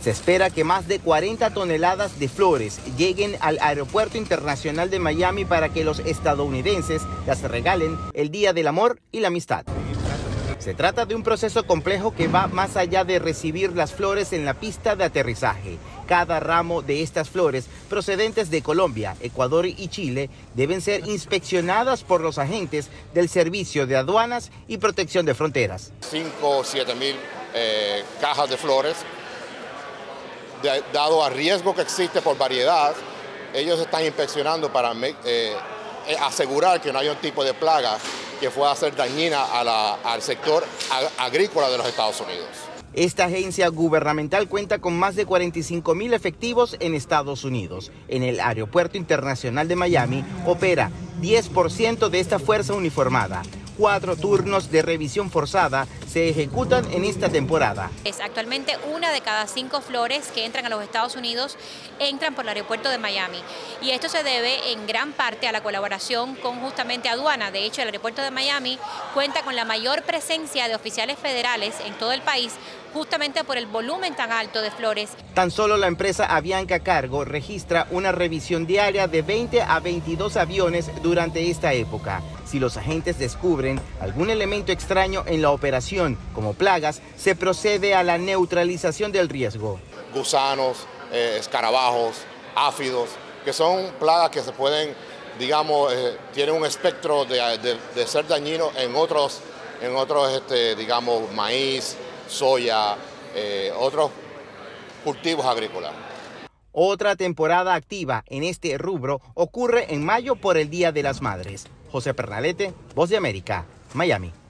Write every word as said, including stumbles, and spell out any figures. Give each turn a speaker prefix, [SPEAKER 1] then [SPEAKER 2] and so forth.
[SPEAKER 1] Se espera que más de cuarenta toneladas de flores lleguen al Aeropuerto Internacional de Miami para que los estadounidenses las regalen el Día del Amor y la Amistad. Se trata de un proceso complejo que va más allá de recibir las flores en la pista de aterrizaje. Cada ramo de estas flores, procedentes de Colombia, Ecuador y Chile, deben ser inspeccionadas por los agentes del Servicio de Aduanas y Protección de Fronteras.
[SPEAKER 2] cinco o siete mil eh, cajas de flores. De, dado al riesgo que existe por variedad, ellos están inspeccionando para eh, asegurar que no haya un tipo de plaga que pueda ser dañina a la, al sector ag agrícola de los Estados Unidos.
[SPEAKER 1] Esta agencia gubernamental cuenta con más de cuarenta y cinco mil efectivos en Estados Unidos. En el Aeropuerto Internacional de Miami opera diez por ciento de esta fuerza uniformada. Cuatro turnos de revisión forzada se ejecutan en esta temporada.
[SPEAKER 3] Es actualmente una de cada cinco flores que entran a los Estados Unidos entran por el aeropuerto de Miami. Y esto se debe en gran parte a la colaboración con justamente aduana. De hecho, el aeropuerto de Miami cuenta con la mayor presencia de oficiales federales en todo el país, justamente por el volumen tan alto de flores.
[SPEAKER 1] Tan solo la empresa Avianca Cargo registra una revisión diaria de veinte a veintidós aviones durante esta época. Si los agentes descubren algún elemento extraño en la operación, como plagas, se procede a la neutralización del riesgo.
[SPEAKER 2] Gusanos, eh, escarabajos, áfidos, que son plagas que se pueden, digamos, eh, tienen un espectro de, de, de ser dañinos en otros, en otros este, digamos, maíz, soya, eh, otros cultivos agrícolas.
[SPEAKER 1] Otra temporada activa en este rubro ocurre en mayo por el Día de las Madres. José Pernalete, Voz de América, Miami.